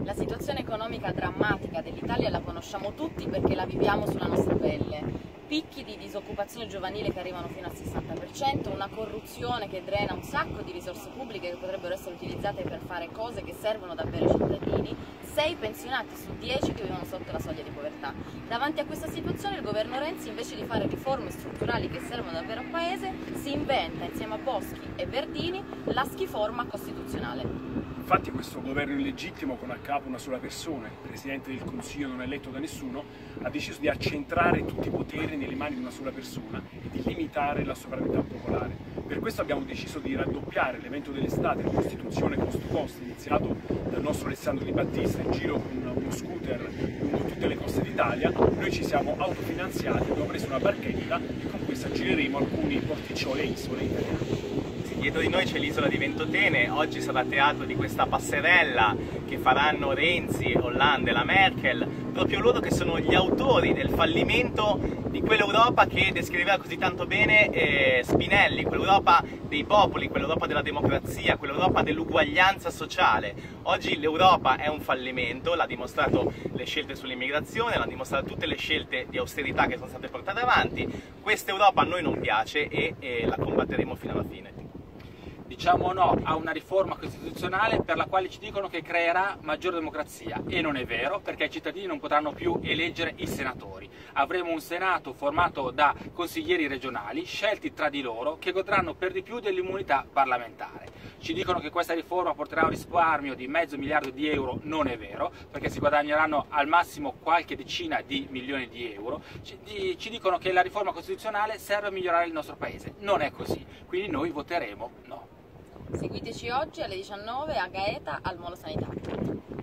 La situazione economica drammatica dell'Italia la conosciamo tutti perché la viviamo sulla nostra pelle. Picchi di disoccupazione giovanile che arrivano fino al 60%, una corruzione che drena un sacco di risorse pubbliche che potrebbero essere utilizzate per fare cose che servono davvero ai cittadini, 6 pensionati su 10 che vivono sotto la soglia di povertà. Davanti a questa situazione il governo Renzi, invece di fare riforme strutturali che servono davvero al Paese, si inventa insieme a Boschi e Verdini la schiforma costituzionale. Infatti questo governo illegittimo, con a capo una sola persona, il Presidente del Consiglio non eletto da nessuno, ha deciso di accentrare tutti i poteri nelle mani di una sola persona e di limitare la sovranità popolare. Per questo abbiamo deciso di raddoppiare l'evento dell'estate, la Costituzione Cost to Cost, iniziato dal nostro Alessandro Di Battista in giro con uno scooter lungo tutte le coste d'Italia. Noi ci siamo autofinanziati, abbiamo preso una barchetta e con questa gireremo alcuni porticcioli e isole italiane. Dietro di noi c'è l'isola di Ventotene, oggi sarà teatro di questa passerella che faranno Renzi, Hollande e la Merkel, proprio loro che sono gli autori del fallimento di quell'Europa che descriveva così tanto bene Spinelli, quell'Europa dei popoli, quell'Europa della democrazia, quell'Europa dell'uguaglianza sociale. Oggi l'Europa è un fallimento, l'ha dimostrato le scelte sull'immigrazione, l'hanno dimostrato tutte le scelte di austerità che sono state portate avanti. Questa Europa a noi non piace e la combatteremo fino alla fine. Diciamo no a una riforma costituzionale per la quale ci dicono che creerà maggiore democrazia, e non è vero, perché i cittadini non potranno più eleggere i senatori. Avremo un Senato formato da consiglieri regionali scelti tra di loro che godranno per di più dell'immunità parlamentare. Ci dicono che questa riforma porterà un risparmio di mezzo miliardo di euro, non è vero, perché si guadagneranno al massimo qualche decina di milioni di euro. Ci dicono che la riforma costituzionale serve a migliorare il nostro paese, non è così, quindi noi voteremo no. Seguiteci oggi alle 19 a Gaeta al Molo Sanitario.